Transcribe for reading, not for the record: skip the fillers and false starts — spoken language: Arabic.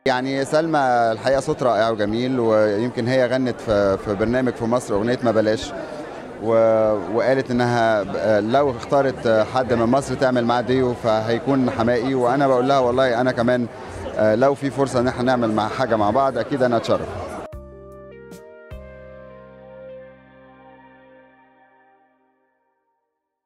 يعني سلمى الحقيقه صوت رائع وجميل، ويمكن هي غنت في برنامج في مصر اغنيه ما بلاش، وقالت انها لو اختارت حد من مصر تعمل معاه ديو فهيكون حماقي. وانا بقول لها والله انا كمان لو في فرصه ان احنا نعمل مع حاجه مع بعض اكيد انا اتشرف.